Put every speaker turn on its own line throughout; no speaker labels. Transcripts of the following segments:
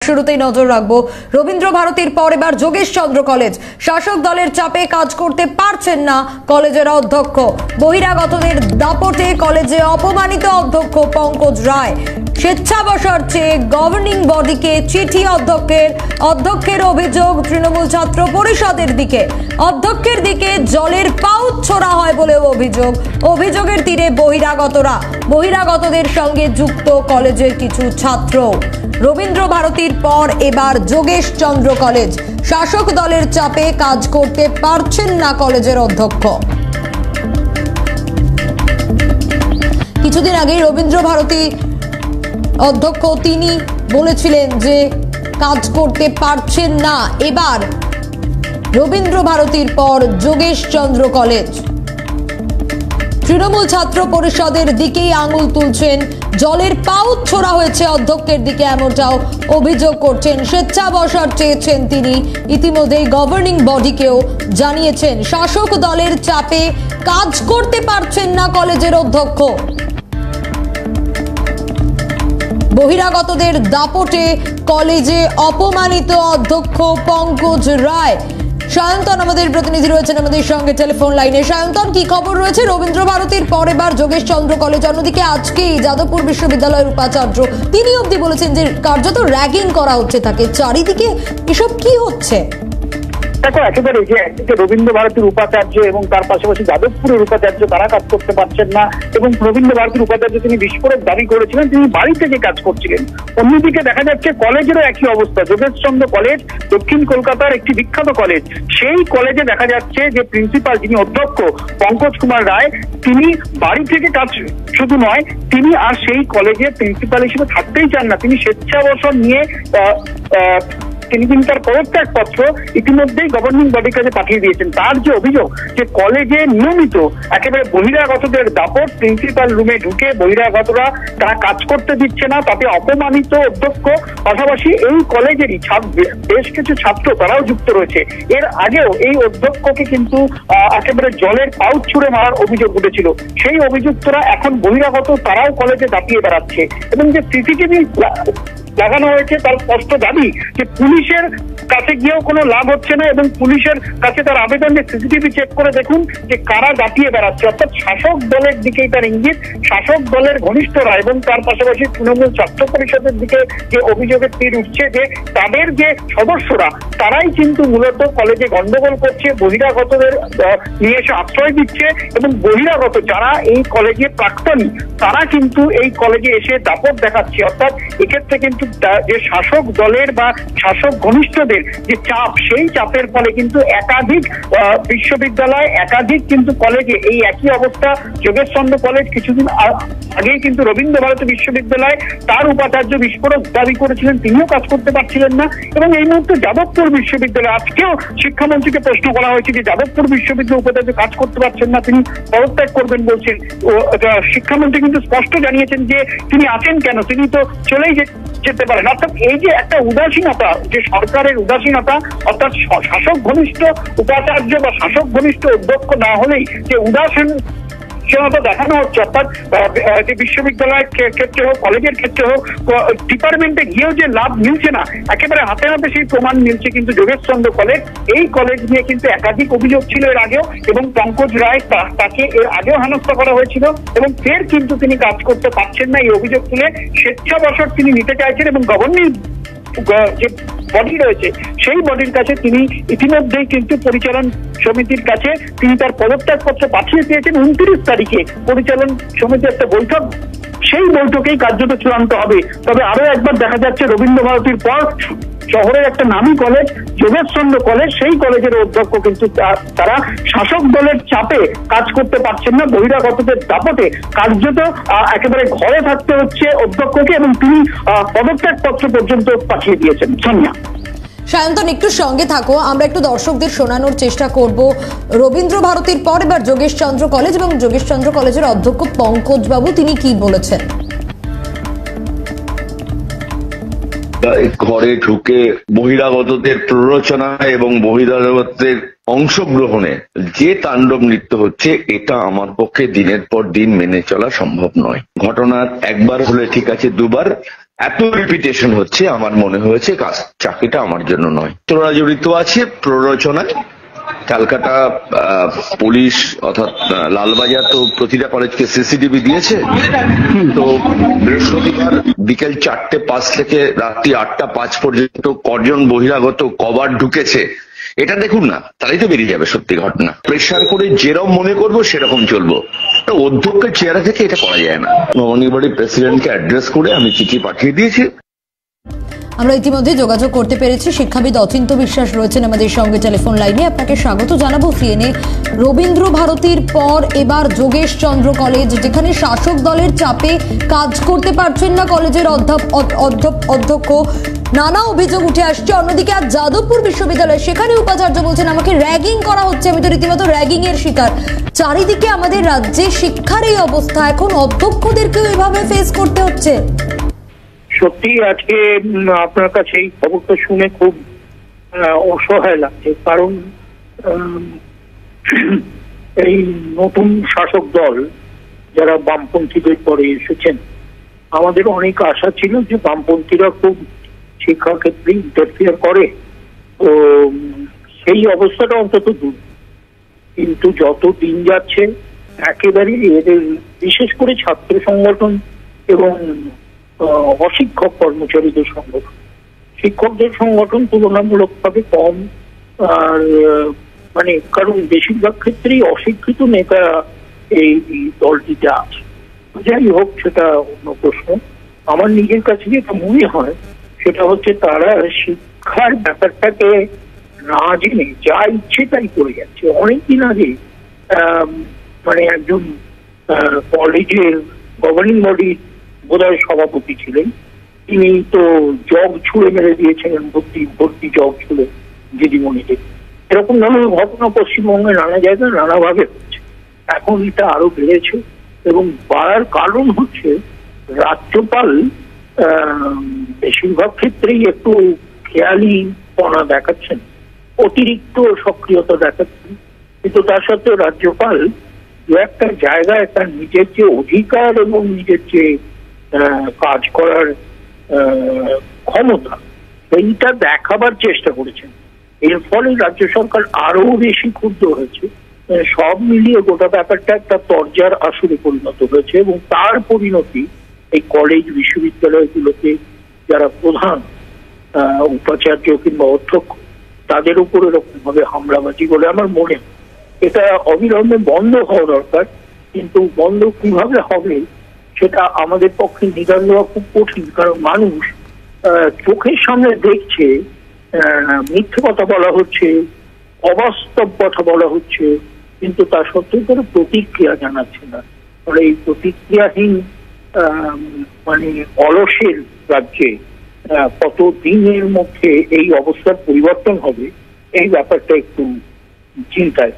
শুরুতেই নজর রাখবো রবীন্দ্র ভারতীর পর এবার যোগেশ চন্দ্র কলেজ। শাসক দলের চাপে কাজ করতে পারছেন না কলেজের অধ্যক্ষ। বহিরাগতদের দাপটে কলেজে অপমানিত অধ্যক্ষ পঙ্কজ রায়। স্বেচ্ছাবসর চেয়ে গভর্নিং বডিকে চিঠি অধ্যক্ষের অভিযোগ তৃণমূল ছাত্র পরিষদের দিকে। অধ্যক্ষের দিকে জলের পাউচ ছোড়া হয় বলেও অভিযোগের তীরে বহিরাগতদের সঙ্গে যুক্ত কলেজের কিছু ছাত্র। রবীন্দ্র ভারতীর পর এবার যোগেশ চন্দ্র কলেজ। শাসক দলের চাপে কাজ করতে পারছেন না কলেজের অধ্যক্ষ। কিছুদিন আগে রবীন্দ্র ভারতী অধ্যক্ষ তিনি বলেছিলেন যে কাজ করতে পারছেন না। এবার রবীন্দ্র ভারতীর পর যোগেশ চন্দ্র কলেজ। তৃণমূল ছাত্র পরিষদের দিকেই আঙুল তুলছেন। জলের পাউচ ছোড়া হয়েছে অধ্যক্ষের দিকে, এমনটাও অভিযোগ করছেন। স্বেচ্ছাবসর চেয়েছেন তিনি। ইতিমধ্যেই গভর্নিং বডিকেও জানিয়েছেন শাসক দলের চাপে কাজ করতে পারছেন না কলেজের অধ্যক্ষ। বহিরাগতদের দাপটে কলেজে অপমানিত অধ্যক্ষ পঙ্কজ রায়। সায়ন্তন আমাদের প্রতিনিধি রয়েছেন আমাদের সঙ্গে টেলিফোন লাইনে। সায়ন্তন, কি খবর রয়েছে রবীন্দ্র ভারতীর পর এবার যোগেশ চন্দ্র কলেজ? অন্যদিকে আজকেই যাদবপুর বিশ্ববিদ্যালয়ের উপাচার্য তিনি অবধি বলেছেন যে কার্যত র্যাগিং করা হচ্ছে তাকে। চারিদিকে এসব কি হচ্ছে?
দেখো, একেবারে যে একদিকে রবীন্দ্র ভারতীর উপাচার্য এবং তার পাশাপাশি যাদবপুরের উপাচার্য তারা কাজ করতে পারছেন না, এবং রবীন্দ্র ভারতীর উপাচার্য তিনি বিস্ফোরক দাবি করেছিলেন তিনি বাড়ি থেকে কাজ করছিলেন। অন্যদিকে দেখা যাচ্ছে কলেজেরও একই অবস্থা। যোগেশ চন্দ্র কলেজ দক্ষিণ কলকাতার একটি বিখ্যাত কলেজ। সেই কলেজে দেখা যাচ্ছে যে প্রিন্সিপাল যিনি অধ্যক্ষ পঙ্কজ কুমার রায় তিনি বাড়ি থেকে কাজ শুধু নয়, তিনি আর সেই কলেজে প্রিন্সিপাল হিসেবে থাকতেই চান না। তিনি স্বেচ্ছাবসর নিয়ে তিনি কিন্তু তার পদত্যাগপত্র ইতিমধ্যেই গভর্নিং বডির কাছে পাঠিয়ে দিয়েছেন। তার যে অভিযোগ যে কলেজে নিয়মিত একেবারে বহিরাগতদের দাপট, প্রিন্সিপাল রুমে ঢুকে বহিরাগতরা তারা কাজ করতে দিচ্ছে না, তাতে অপমানিত অধ্যক্ষ। পাশাপাশি এই কলেজেরই বেশ কিছু ছাত্র তারাও যুক্ত রয়েছে। এর আগেও এই অধ্যক্ষকে কিন্তু একেবারে জলের পাউচ ছুঁড়ে মারার অভিযোগ উঠেছিল। সেই অভিযুক্তরা এখন বহিরাগত তারাও কলেজে দাপিয়ে বেড়াচ্ছে, এবং যে সিসিটিভি লাগানো হয়েছে তার স্পষ্ট দাবি যে পুলিশের কাছে গিয়েও কোনো লাভ হচ্ছে না, এবং পুলিশের কাছে তার আবেদন যে সিসিটিভি চেক করে দেখুন যে কারা দাপিয়ে বেড়াচ্ছে। অর্থাৎ শাসক দলের দিকেই তার ইঙ্গিত। শাসক দলের ঘনিষ্ঠরা এবং তার পাশাপাশি তৃণমূল ছাত্র পরিষদের দিকে যে অভিযোগের তীর উঠছে যে তাদের যে সদস্যরা তারাই কিন্তু মূলত কলেজে গন্ডগোল করছে, বহিরাগতদের নিয়ে এসে আশ্রয় দিচ্ছে, এবং বহিরাগত যারা এই কলেজে প্রাক্তনী তারা কিন্তু এই কলেজে এসে দাপট দেখাচ্ছে। অর্থাৎ এক্ষেত্রে কিন্তু যে শাসক দলের বা শাসক ঘনিষ্ঠদের যে চাপ, সেই চাপের ফলে কিন্তু একাধিক বিশ্ববিদ্যালয়, একাধিক কিন্তু কলেজে এই একই অবস্থা। যোগেশ চন্দ্র কলেজ কিছুদিন আগেই কিন্তু রবীন্দ্র ভারতী বিশ্ববিদ্যালয় তার উপাচার্য বিস্ফোরক দাবি করেছিলেন, তিনিও কাজ করতে পারছিলেন না। এবং এই মুহূর্তে যাদবপুর বিশ্ববিদ্যালয়, আজকেও শিক্ষামন্ত্রীকে প্রশ্ন করা হয়েছে যে যাদবপুর বিশ্ববিদ্যালয় উপাচার্য কাজ করতে পারছেন না, তিনি পদত্যাগ করবেন বলছেন। শিক্ষামন্ত্রী কিন্তু স্পষ্ট জানিয়েছেন যে তিনি আছেন কেন, তিনি তো চলেই যেতে পারেন। অর্থাৎ এই যে একটা উদাসীনতা, যে সরকারের উদাসীনতা, অর্থাৎ শাসক ঘনিষ্ঠ উপাচার্য বা শাসক ঘনিষ্ঠ অধ্যক্ষ না হলেই যে উদাসীনতা দেখানো হচ্ছে, অর্থাৎ যে বিশ্ববিদ্যালয়ের ক্ষেত্রে হোক, কলেজের ক্ষেত্রে হোক, ডিপার্টমেন্টে গিয়েও যে লাভ মিলছে না, একেবারে হাতে হাতে সেই প্রমাণ মিলছে কিন্তু যোগেশ চন্দ্র কলেজ। এই কলেজ নিয়ে কিন্তু একাধিক অভিযোগ ছিল এর আগেও, এবং পঙ্কজ রায় তাকে এর আগেও হেনস্থা করা হয়েছিল, এবং ফের কিন্তু তিনি কাজ করতে পারছেন না। এই অভিযোগ তুলে স্বেচ্ছাবসর তিনি নিতে চাইছেন, এবং গভর্নিং যে বডি রয়েছে সেই বডির কাছে তিনি ইতিমধ্যেই কিন্তু পরিচালন সমিতির কাছে তিনি তার পদত্যাগপত্র পাঠিয়ে দিয়েছেন। 29 তারিখে পরিচালন সমিতির একটা বৈঠক, সেই বৈঠকেই কার্যত চূড়ান্ত হবে। তবে আরো একবার দেখা যাচ্ছে রবীন্দ্র ভারতীর পর শহরের একটা নামী কলেজ যোগেশ চন্দ্র কলেজ, সেই কলেজের অধ্যক্ষ কিন্তু তারা শাসক দলের চাপে কাজ করতে পারছেন না, বহিরাগতদের দাপটে কার্যত একেবারে ঘরে থাকতে হচ্ছে অধ্যক্ষকে, এবং তিনি পদত্যাগপত্র পর্যন্ত পাঠিয়ে দিয়েছেন। সোনিয়া,
সায়ন্তন, একটু সঙ্গে থাকো, আমরা একটু দর্শকদের শোনানোর চেষ্টা করব রবীন্দ্র ভারতীর পর এবার যোগেশ চন্দ্র কলেজ এবং যোগেশ চন্দ্র কলেজের অধ্যক্ষ পঙ্কজ বাবু তিনি কি বলেছেন।
ঘরে ঢুকে বহিরাগতদের প্ররোচনা এবং বহিরাগতদের অংশগ্রহণে যে তাণ্ডব নৃত্য হচ্ছে, এটা আমার পক্ষে দিনের পর দিন মেনে চলা সম্ভব নয়। ঘটনার একবার হলে ঠিক আছে, দুবার, এত রিপিটেশন হচ্ছে, আমার মনে হয়েছে চাকরিটা আমার জন্য নয়। তোরা জড়িত আছে প্ররোচনায়। ক্যালকাটা পুলিশ অর্থাৎ লালবাজার তো প্রতিটা কলেজকে সিসিটিভি দিয়েছে। তো বৃহস্পতিবার বিকেল 4:05 থেকে রাত্রি 8:05 পর্যন্ত কজন বহিরাগত কবার ঢুকেছে এটা দেখুন না, তাহলেই তো বেরিয়ে যাবে সত্যি ঘটনা। প্রেশার করে যেরকম মনে করবো সেরকম চলবো। অধ্যক্ষের চেয়ারে থেকে এটা করা যায় না। নবনির্বাচিত বাড়ির প্রেসিডেন্টকে অ্যাড্রেস করে আমি চিঠি পাঠিয়ে দিয়েছি।
আমরা ইতিমধ্যে যোগাযোগ করতে পেরেছি। শিক্ষাবিদ অচিন্ত বিশ্বাস রয়েছেন আমাদের সঙ্গে টেলিফোন লাইনে। আপনাকে স্বাগত জানাবো সিএনএ। রবীন্দ্র ভারতীর পর এবার যোগেশ চন্দ্র কলেজ, যেখানে শাসক দলের চাপে কাজ করতে পারছেন না কলেজের অধ্যক্ষ, নানা অভিযোগ উঠে আসছে। অন্যদিকে আজ যাদবপুর বিশ্ববিদ্যালয়, সেখানে উপাচার্য বলছেন আমাকে র্যাগিং করা হচ্ছে, আমি তো রীতিমতো র্যাগিং এর শিকার। চারিদিকে আমাদের রাজ্যে শিক্ষার এই অবস্থা, এখন অধ্যক্ষদেরকেও এভাবে ফেস করতে হচ্ছে।
সত্যি আজকে আপনার কাছে এই খবরটা শুনে খুব অসহায় লাগছে, কারণ এই নতুন শাসক দল যারা বামপন্থীদের পরে এসেছেন, আমাদের অনেক আশা ছিল যে বামপন্থীরা খুব শিক্ষাক্ষেত্রে ইন্টারফিয়ার করে, তো সেই অবস্থাটা অন্তত দূর। কিন্তু যত দিন যাচ্ছে একেবারে এদের, বিশেষ করে ছাত্র সংগঠন এবং অশিক্ষক কর্মচারীদের সংগঠন, শিক্ষকদের সংগঠন তুলনামূলকভাবে কম। আর মানে কারণ বেশিরভাগ ক্ষেত্রেই অশিক্ষিত নেতা এই দলটিতে আছে। যাই হোক, সেটা অন্য প্রশ্ন। আমার নিজের কাছে যেটা মনে হয় সেটা হচ্ছে তারা শিক্ষার ব্যাপারটাকে না জেনে যা ইচ্ছে তাই করে যাচ্ছে। অনেকদিন আগে মানে একজন কলেজের গভর্নিং বডির বোধহয় সভাপতি ছিলেন, তিনি তো জগ ছুঁড়ে মেরে দিয়েছিলেন, ভর্তি জগ ছুঁড়ে দিদিমণিদের। এরকম ধরনের ঘটনা পশ্চিমবঙ্গে নানা জায়গায় নানাভাবে হচ্ছে। এখন এটা আরো বেড়েছে, এবং বাড়ার কারণ হচ্ছে রাজ্যপাল বেশিরভাগ ক্ষেত্রেই একটু খেয়ালিপনা দেখাচ্ছেন, অতিরিক্ত সক্রিয়তা দেখাচ্ছেন। কিন্তু তার সত্ত্বেও রাজ্যপাল দু একটা জায়গায় তার নিজের যে অধিকার এবং নিজের যে কাজ করার ক্ষমতা, সেইটা দেখাবার চেষ্টা করেছেন। এর ফলে রাজ্য সরকার আরো বেশি ক্ষুব্ধ হয়েছে। সব মিলিয়ে গোটা ব্যাপারটা একটা তরজার আসরে পরিণত হয়েছে, এবং তার পরিণতি এই কলেজ বিশ্ববিদ্যালয়গুলোতে যারা প্রধান উপাচার্য কিংবা অধ্যক্ষ, তাদের উপর এরকম ভাবে হামলাবাজি বলে আমার মনে হয়। এটা অবিলম্বে বন্ধ হওয়া দরকার, কিন্তু বন্ধ কিভাবে হবে সেটা আমাদের পক্ষে নিদান দেওয়া খুব কঠিন। কারণ মানুষ চোখের সামনে দেখছে মিথ্যে কথা বলা হচ্ছে, অবাস্তব কথা বলা হচ্ছে, কিন্তু তার সত্ত্বেও কোনো প্রতিক্রিয়া জানাচ্ছে না। ফলে এই প্রতিক্রিয়াহীন মানে অলসের রাজ্যে কত দিনের মধ্যে এই অবস্থার পরিবর্তন হবে, এই ব্যাপারটা একটু চিন্তায়।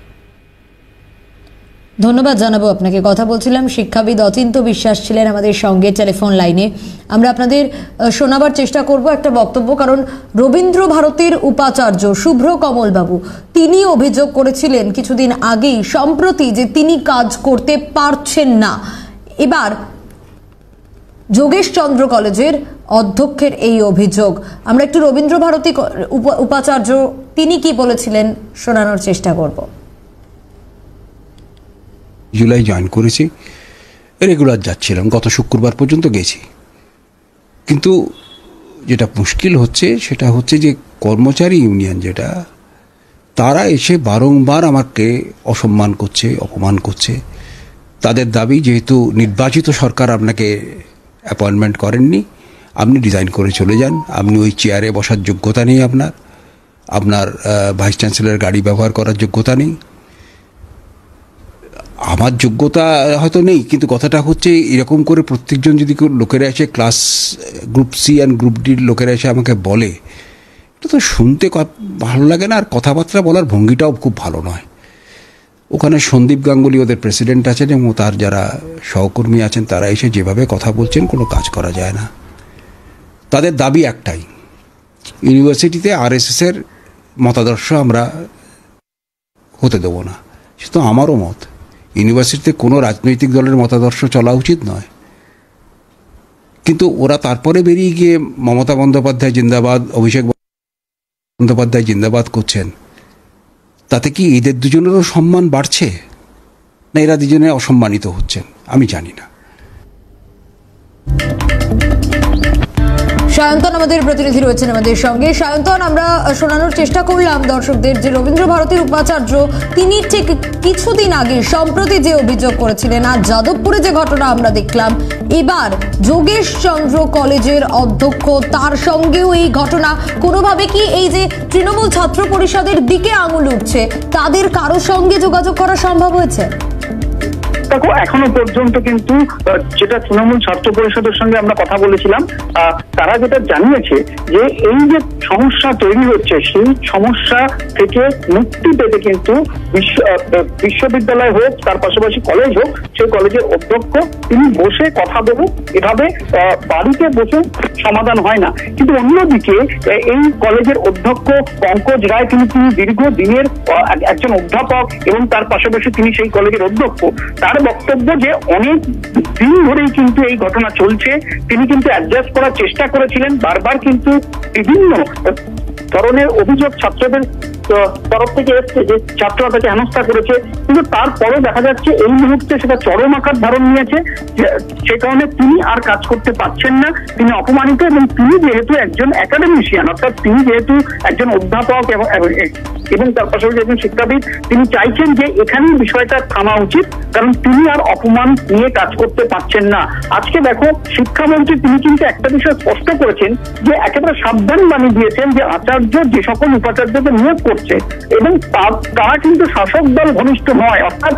ধন্যবাদ জানাবো আপনাকে। কথা বলছিলাম শিক্ষাবিদ অচিন্ত বিশ্বাস ছিলেন আমাদের সঙ্গে টেলিফোন লাইনে। আমরা আপনাদের শোনাবার চেষ্টা করব একটা বক্তব্য, কারণ রবীন্দ্র ভারতীর উপাচার্য শুভ্র কমল বাবু, তিনি অভিযোগ করেছিলেন কিছুদিন আগেই সম্প্রতি যে তিনি কাজ করতে পারছেন না। এবার যোগেশ চন্দ্র কলেজের অধ্যক্ষের এই অভিযোগ, আমরা একটু রবীন্দ্র ভারতী উপাচার্য তিনি কি বলেছিলেন শোনানোর চেষ্টা করব।
জুলাই জয়েন করেছি, রেগুলার যাচ্ছিলাম, গত শুক্রবার পর্যন্ত গেছি। কিন্তু যেটা মুশকিল হচ্ছে সেটা হচ্ছে যে কর্মচারী ইউনিয়ন যেটা, তারা এসে বারংবার আমাকে অসম্মান করছে, অপমান করছে। তাদের দাবি, যেহেতু নির্বাচিত সরকার আপনাকে অ্যাপয়েন্টমেন্ট করেননি, আপনি রিজাইন করে চলে যান, আপনি ওই চেয়ারে বসার যোগ্যতা নেই, আপনার ভাইস চ্যান্সেলরের গাড়ি ব্যবহার করার যোগ্যতা নেই। আমার যোগ্যতা হয়তো নেই, কিন্তু কথাটা হচ্ছে এরকম করে প্রত্যেকজন যদি লোকেরা এসে class group C and group ডির লোকেরা এসে আমাকে বলে, এটা তো শুনতে ভালো লাগে না, আর কথাবার্তা বলার ভঙ্গিটাও খুব ভালো নয়। ওখানে সন্দীপ গাঙ্গুলি ওদের প্রেসিডেন্ট আছেন, এবং তার যারা সহকর্মী আছেন তারা এসে যেভাবে কথা বলছেন, কোনো কাজ করা যায় না। তাদের দাবি একটাই, ইউনিভার্সিটিতে আরএসএসের মতাদর্শ আমরা হতে দেবো না। সে তো আমারও মত, ইউনিভার্সিটিতে কোনো রাজনৈতিক দলের মতাদর্শ চলা উচিত নয়। কিন্তু ওরা তারপরে বেরিয়ে গিয়ে মমতা বন্দ্যোপাধ্যায় জিন্দাবাদ, অভিষেক বন্দ্যোপাধ্যায় জিন্দাবাদ করছেন, তাতে কি এদের দুজনেরও সম্মান বাড়ছে, না এরা দুজনে অসম্মানিত হচ্ছেন? আমি জানি না।
সায়ন্তন আমাদের প্রতিনিধি রয়েছেন আমাদের সঙ্গে। সায়ন্তন, আমরা শোনানোর চেষ্টা করলাম দর্শকদের যে রবীন্দ্র ভারতীর উপাচার্য তিনি ঠিক কিছুদিন আগে সম্প্রতি যে অভিযোগ করেছিলেন, আর যাদবপুরে যে ঘটনা আমরা দেখলাম, এবার যোগেশ চন্দ্র কলেজের অধ্যক্ষ তার সঙ্গেও এই ঘটনা, কোনোভাবে কি এই যে তৃণমূল ছাত্র পরিষদের দিকে আঙুল উঠছে, তাদের কারোর সঙ্গে যোগাযোগ করা সম্ভব হয়েছে?
দেখো, এখনো পর্যন্ত কিন্তু যেটা তৃণমূল ছাত্র পরিষদের সঙ্গে আমরা কথা বলেছিলাম, তারা যেটা জানিয়েছে যে এই যে সমস্যা তৈরি হচ্ছে সেই সমস্যা থেকে মুক্তি পেতে কিন্তু বিশ্ববিদ্যালয় হোক, তার পাশাপাশি কলেজ হোক, সেই কলেজের অধ্যক্ষ তিনি বসে কথা বলুন, এভাবে বাড়িতে বসে সমাধান হয় না। কিন্তু অন্যদিকে এই কলেজের অধ্যক্ষ পঙ্কজ রায়, তিনি দীর্ঘদিনের একজন অধ্যাপক এবং তার পাশাপাশি তিনি সেই কলেজের অধ্যক্ষ। তার বক্তব্য যে অনেক দিন ধরেই কিন্তু এই ঘটনা চলছে, তিনি কিন্তু অ্যাডজাস্ট করার চেষ্টা করেছিলেন, বারবার কিন্তু বিভিন্ন ধরনের অভিযোগ ছাত্রদের তরফ থেকে এসছে যে ছাত্ররা তাকে হেনস্থা করেছে, কিন্তু তারপরে দেখা যাচ্ছে এই মুহূর্তে সেটা চরম আকার ধারণ নিয়েছে। সে কারণে তিনি আর কাজ করতে পারছেন না, তিনি অপমানিত, এবং তিনি যেহেতু একজন একাডেমিশিয়ান, অর্থাৎ তিনি যেহেতু একজন অধ্যাপক এবং তার পাশাপাশি একজন শিক্ষাবিদ, তিনি চাইছেন যে এখানেই বিষয়টা থামা উচিত, কারণ তিনি আর অপমান নিয়ে কাজ করতে পারছেন না। আজকে দেখো, শিক্ষামন্ত্রী তিনি কিন্তু একটা বিষয় স্পষ্ট করেছেন যে একেবারে সাবধান বানিয়ে দিয়েছেন যে আচার্য যে সকল উপাচার্যকে নিয়োগ করছে এবং তারা কিন্তু শাসক দল ঘনিষ্ঠ নয়, অর্থাৎ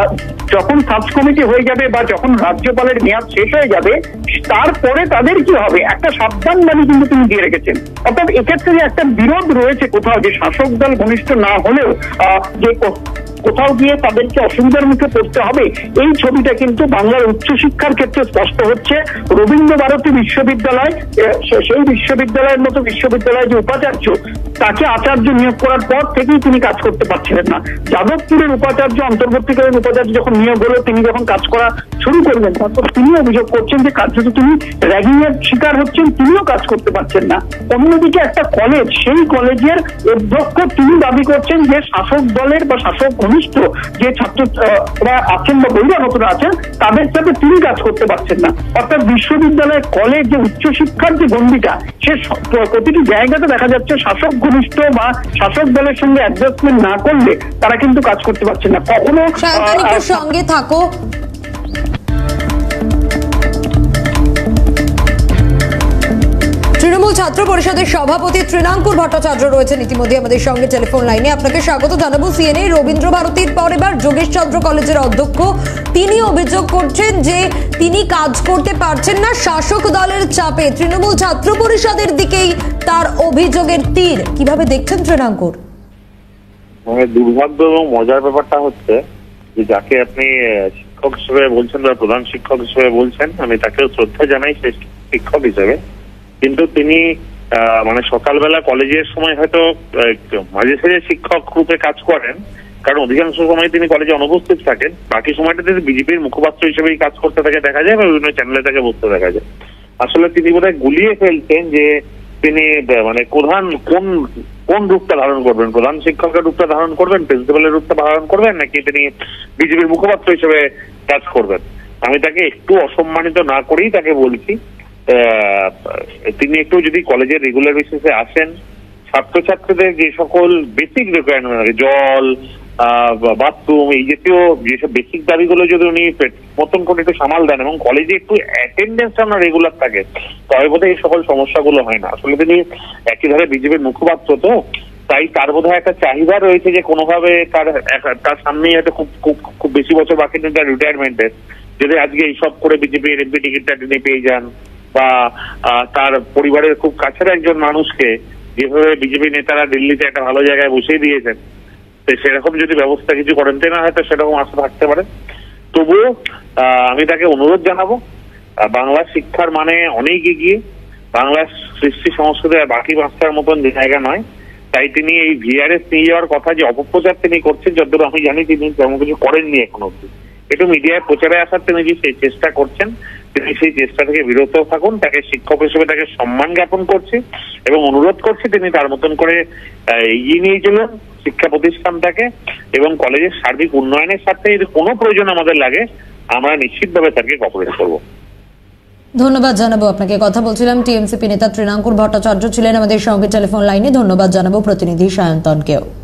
যখন সার্চ কমিটি হয়ে যাবে বা যখন রাজ্যপালের মেয়াদ শেষ হয়ে যাবে তারপরে তাদের কি হবে, একটা সাবধান বাণী কিন্তু তিনি দিয়ে রেখেছেন। অর্থাৎ এক্ষেত্রে যে একটা বিরোধ রয়েছে কোথাও, যে শাসক দল ঘনিষ্ঠ না হলেও যে কোথাও গিয়ে তাদেরকে অসুবিধার মুখে পড়তে হবে, এই ছবিটা কিন্তু বাংলার উচ্চশিক্ষার ক্ষেত্রে স্পষ্ট হচ্ছে। রবীন্দ্র ভারতী বিশ্ববিদ্যালয়, সেই বিশ্ববিদ্যালয়ের মতো বিশ্ববিদ্যালয়ের যে উপাচার্য, তাকে আচার্য নিয়োগ করার পর থেকেই তিনি কাজ করতে পারছিলেন না। যাদবপুরের উপাচার্য, অন্তর্বর্তীকালীন উপাচার্য যখন নিয়োগ হলো, তিনি যখন কাজ করা শুরু করবেন, তারপর তিনি অভিযোগ করছেন যে কার্যত তিনি র্যাগিং এর শিকার হচ্ছেন, তিনিও কাজ করতে পারছেন না। অন্যদিকে একটা কলেজ, সেই কলেজের অধ্যক্ষ তিনি দাবি করছেন যে শাসক দলের বা শাসক ঘনিষ্ঠ যে ছাত্ররা আছেন বা বহিরাগতরা আছেন, তাদের সাথে তিনি কাজ করতে পারছেন না। অর্থাৎ বিশ্ববিদ্যালয়, কলেজ, যে উচ্চশিক্ষার যে গণ্ডিটা, সে প্রতিটি জায়গাতে দেখা যাচ্ছে শাসক ঘনিষ্ঠ বা শাসক দলের সঙ্গে অ্যাডজাস্টমেন্ট না করলে তারা কিন্তু কাজ করতে পারছেন না। কখনো
সঙ্গে থাকো। তৃণমূল ছাত্র পরিষদের সভাপতি তৃণাঙ্কুর ভট্টাচার্য রয়েছেন ইতিমধ্যে আমাদের সঙ্গে টেলিফোন লাইনে। আপনাকে স্বাগত জানাবো সিএনএ। রবীন্দ্র ভারতীর পর এবার যোগেশ চন্দ্র কলেজের অধ্যক্ষ তিনি অভিযোগ করছেন যে তিনি কাজ করতে পারছেন না, শাসক দলের চাপে তৃণমূল ছাত্র পরিষদের দিকেই তার অভিযোগের তীর। কিভাবে দেখছেন তৃণাঙ্কুর?
দুর্ভাগ্য এবং মজার ব্যাপারটা হচ্ছে যে যাকে আপনি শিক্ষক হিসেবে বলছেন বা প্রধান শিক্ষক হিসেবে বলছেন, আমি তাকেও শ্রদ্ধা জানাই সে শিক্ষক হিসেবে, কিন্তু তিনি মানে সকালবেলা কলেজের সময় হয়তো মাঝে সাঝে শিক্ষক রূপে কাজ করেন, কারণ অধিকাংশ সময় তিনি কলেজে অনুপস্থিত থাকেন। বাকি সময়টাতে বিজেপির মুখপাত্র হিসেবেই কাজ করতে তাকে দেখা যায় বা বিভিন্ন চ্যানেলে তাকে বসতে দেখা যায়। আসলে তিনি বোধহয় গুলিয়ে ফেলছেন যে তিনি মানে প্রধান কোন রূপটা ধারণ করবেন, প্রধান শিক্ষকের রূপটা ধারণ করবেন, প্রিন্সিপালের রূপটা ধারণ করবেন, নাকি তিনি বিজেপির মুখপাত্র হিসেবে কাজ করবেন। আমি তাকে একটু অসম্মানিত না করেই তাকে বলছি, তিনি একটু যদি কলেজের রেগুলার বেসিসে আসেন, ছাত্রছাত্রীদের যে সকল বেসিক রিকোয়ারমেন্ট, জল, বাথরুম, এই জাতীয় যেসব বেসিক দাবিগুলো যদি উনি মতন করে একটু সামাল দেন এবং কলেজে একটু অ্যাটেন্ডেন্সটা না রেগুলার থাকে, তবে বোধহয় এই সকল সমস্যাগুলো হয় না। আসলে তিনি একই ধারে বিজেপির মুখপাত্র, তো তাই তার বোধহয় একটা চাহিদা রয়েছে যে কোনোভাবে তার সামনেই হয়তো খুব বেশি বছর বাকি নেই তার রিটায়ারমেন্টের, যদি আজকে এইসব করে বিজেপির এমপি টিকিটটা তিনি পেয়ে যান, বা তার পরিবারের খুব কাছের একজন মানুষকে যেভাবে বিজেপি নেতারা দিল্লিতে একটা ভালো জায়গায় বসিয়ে দিয়েছেন, সেরকম যদি ব্যবস্থা কিছু করেন, না হয়তো সেরকম আশা থাকতে পারে। তবুও আমি তাকে অনুরোধ জানাবো, বাংলা শিক্ষার মানে অনেক এগিয়ে, বাংলা সৃষ্টি সংস্কৃতি বাকি ভাষার মতন জায়গা নয়। তাই তিনি এই ভিআরএস নিয়ে যাওয়ার কথা যে অপপ্রচার তিনি করছেন, যতদূর আমি জানি তিনি তেমন কিছু করেননি এখন অব্দি, একটু মিডিয়ায় প্রচারে আসার তিনি যে চেষ্টা করছেন, তিনি সেই চেষ্টা থেকে বিরত থাকুন। তাকে শিক্ষক হিসেবে তাকে সম্মান জ্ঞাপন করছি এবং অনুরোধ করছি তিনি তার মতন করে এগিয়ে নিয়ে চলুন শিক্ষা প্রতিষ্ঠানটাকে, এবং কলেজের সার্বিক উন্নয়নের সাথে যদি কোনো প্রয়োজন আমাদের লাগে আমরা নিশ্চিতভাবে তাকে কোঅপারেট করবো।
ধন্যবাদ জানাবো আপনাকে। কথা বলছিলাম টিএমসিপি নেতা তৃণাঙ্কুর ভট্টাচার্য ছিলেন আমাদের সঙ্গে টেলিফোন লাইনে। ধন্যবাদ জানাবো প্রতিনিধি সায়ন্তনকেও।